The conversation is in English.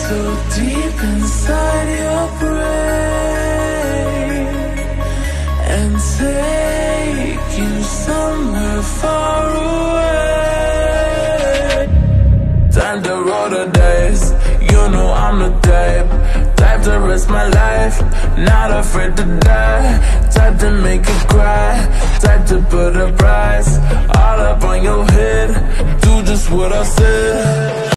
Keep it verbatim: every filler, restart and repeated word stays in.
so deep inside your brain and take you somewhere far away. Time to roll the dice, you know I'm the type, type to risk my life, not afraid to die, type to make you cry, type to put a price all up on your head, do just what I said.